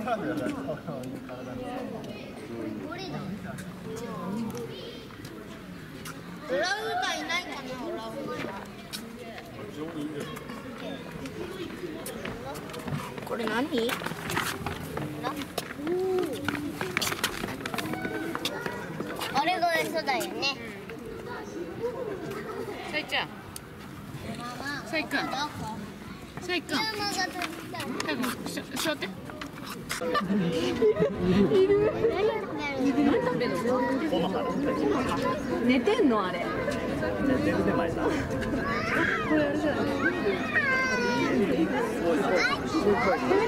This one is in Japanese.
オランウータンいないかな、オランウータン。これ何？あれが餌だよね。 さいちゃん。さいくん。さいくん。座って。 寝てんのあれ。 寝てるでまいさ。 これあれじゃない。